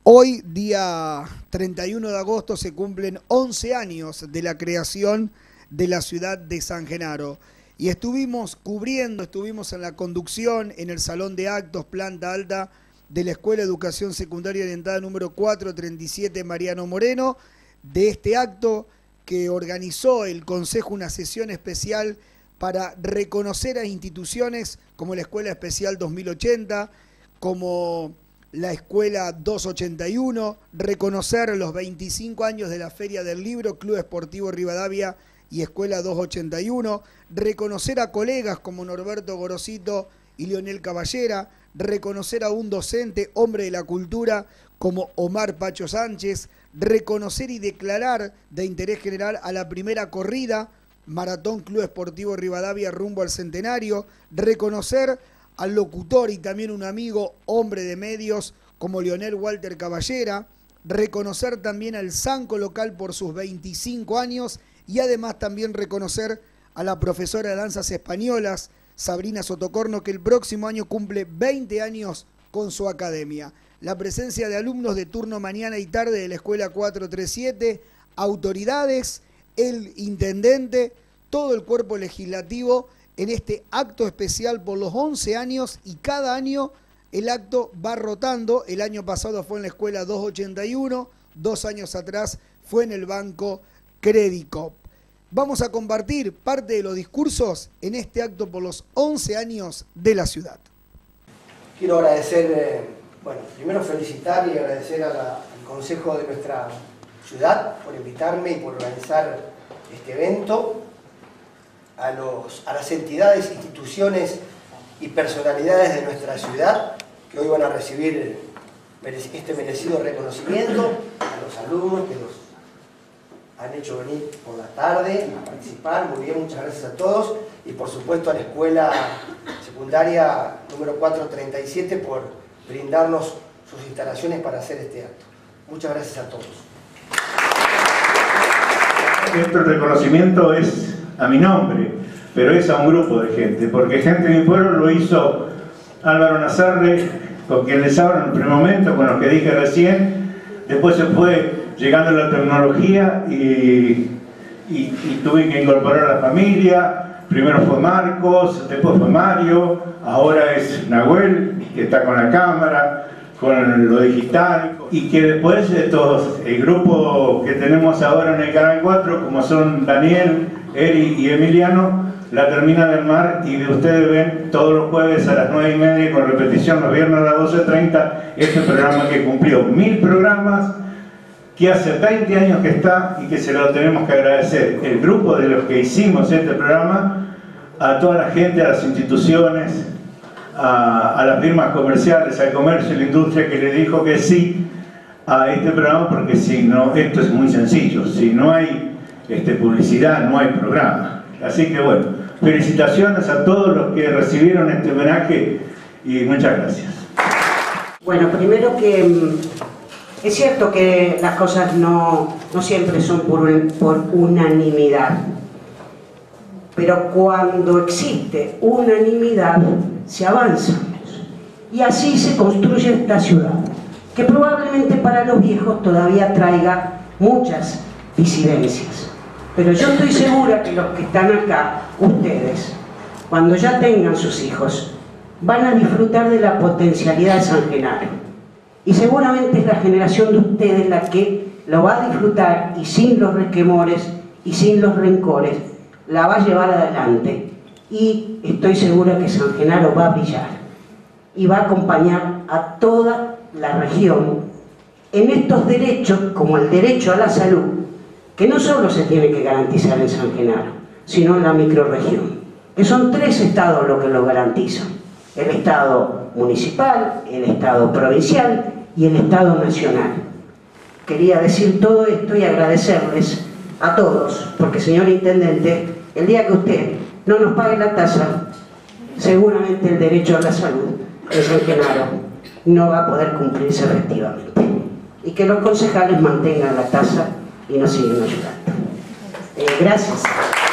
Hoy, día 31 de agosto, se cumplen 11 años de la creación de la ciudad de San Genaro. Y estuvimos en la conducción en el Salón de Actos, planta alta, de la Escuela de Educación Secundaria Orientada número 437 Mariano Moreno, de este acto que organizó el Consejo, una sesión especial para reconocer a instituciones como la Escuela Especial 2080, como la Escuela 281, reconocer los 25 años de la Feria del Libro, Club Esportivo Rivadavia y Escuela 281, reconocer a colegas como Norberto Gorosito y Leonel Caballera, reconocer a un docente, hombre de la cultura, como Omar Pacho Sánchez, reconocer y declarar de interés general a la primera corrida, Maratón Club Esportivo Rivadavia rumbo al centenario, reconocer al locutor y también un amigo, hombre de medios, como Leonel Walter Caballera, reconocer también al Sanco local por sus 25 años y además también reconocer a la profesora de danzas españolas, Sabrina Sotocorno, que el próximo año cumple 20 años con su academia. La presencia de alumnos de turno mañana y tarde de la Escuela 437, autoridades, el intendente, todo el cuerpo legislativo en este acto especial por los 11 años, y cada año el acto va rotando. El año pasado fue en la Escuela 281, 2 años atrás fue en el Banco Credicop. Vamos a compartir parte de los discursos en este acto por los 11 años de la ciudad. Quiero agradecer, primero felicitar y agradecer al Consejo de nuestra ciudad por invitarme y por organizar este evento, a las entidades, instituciones y personalidades de nuestra ciudad que hoy van a recibir este merecido reconocimiento, a los alumnos que los han hecho venir por la tarde a participar. Muy bien, muchas gracias a todos, y por supuesto a la Escuela Secundaria número 437 por brindarnos sus instalaciones para hacer este acto. Muchas gracias a todos. Este reconocimiento es a mi nombre, pero es a un grupo de gente, porque gente de mi pueblo lo hizo Álvaro Nazarre, con quien les hablo en el primer momento, con los que dije recién. Después se fue llegando la tecnología y tuve que incorporar a la familia. Primero fue Marcos, después fue Mario, ahora es Nahuel, que está con la cámara, con lo digital, y que después de todos el grupo que tenemos ahora en el Canal 4, como son Daniel, Eri y Emiliano, la termina de armar, y de ustedes ven todos los jueves a las 9:30 con repetición los viernes a las 12:30 este programa que cumplió 1000 programas, que hace 20 años que está, y que se lo tenemos que agradecer el grupo de los que hicimos este programa, a toda la gente, a las instituciones, a las firmas comerciales, al comercio y la industria, que le dijo que sí a este programa, porque si no, esto es muy sencillo, si no hay publicidad, no hay programa. Así que bueno, felicitaciones a todos los que recibieron este homenaje y muchas gracias. Bueno, primero que es cierto que las cosas no siempre son por unanimidad, pero cuando existe unanimidad se avanza, y así se construye esta ciudad, que probablemente para los viejos todavía traiga muchas disidencias. Pero yo estoy segura que los que están acá, ustedes, cuando ya tengan sus hijos, van a disfrutar de la potencialidad de San Genaro. Y seguramente es la generación de ustedes la que lo va a disfrutar, y sin los resquemores y sin los rencores, la va a llevar adelante. Y estoy segura que San Genaro va a brillar y va a acompañar a toda la región en estos derechos, como el derecho a la salud, que no solo se tiene que garantizar en San Genaro, sino en la microrregión, que son 3 estados los que lo garantizan: el Estado municipal, el Estado provincial y el Estado nacional. Quería decir todo esto y agradecerles a todos, porque, señor Intendente, el día que usted no nos pague la tasa, seguramente el derecho a la salud en San Genaro no va a poder cumplirse efectivamente, y que los concejales mantengan la tasa y nos siguen ayudando. Gracias.